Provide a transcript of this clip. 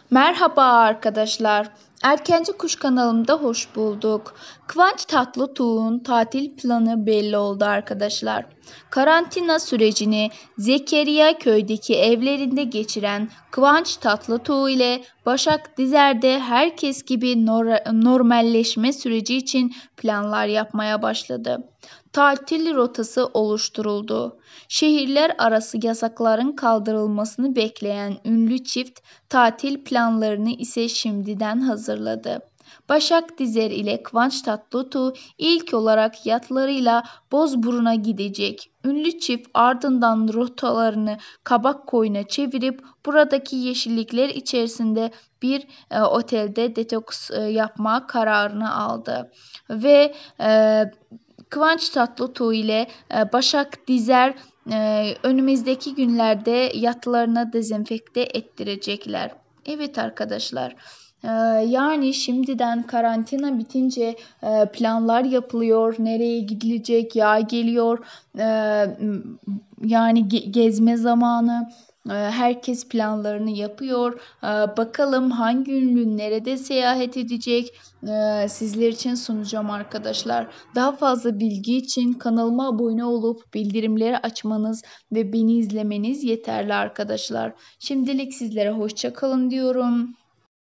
Merhaba arkadaşlar. Erkenci Kuş kanalımda hoş bulduk. Kıvanç Tatlıtuğ'un tatil planı belli oldu arkadaşlar. Karantina sürecini Zekeriya köydeki evlerinde geçiren Kıvanç Tatlıtuğ ile Başak Dizer de herkes gibi normalleşme süreci için planlar yapmaya başladı. Tatil rotası oluşturuldu. Şehirler arası yasakların kaldırılmasını bekleyen ünlü çift tatil planlarını ise şimdiden hazırladı. Başak Dizer ile Kıvanç Tatlıtuğ ilk olarak yatlarıyla Bozburun'a gidecek. Ünlü çift ardından rotalarını Kabakkoyun'a çevirip buradaki yeşillikler içerisinde bir otelde detoks yapma kararını aldı. Ve Kıvanç Tatlıtuğ ile Başak Dizer önümüzdeki günlerde yatlarına dezenfekte ettirecekler. Evet arkadaşlar. e, Yani şimdiden karantina bitince planlar yapılıyor. Nereye gidilecek? Yağ geliyor. Yani gezme zamanı. Herkes planlarını yapıyor. Bakalım hangi ünlü nerede seyahat edecek? Sizler için sunacağım arkadaşlar. Daha fazla bilgi için kanalıma abone olup bildirimleri açmanız ve beni izlemeniz yeterli arkadaşlar. Şimdilik sizlere hoşça kalın diyorum.